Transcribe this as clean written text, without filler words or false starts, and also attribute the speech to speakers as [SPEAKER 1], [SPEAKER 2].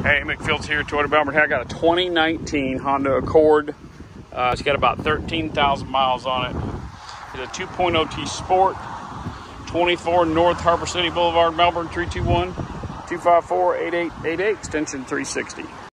[SPEAKER 1] Hey, Mick Fields here, Toyota Belmont. I got a 2019 Honda Accord. It's got about 13,000 miles on it. It's a 2.0 T Sport, 24 North Harbor City Boulevard, Melbourne, 321-254-8888, extension 360.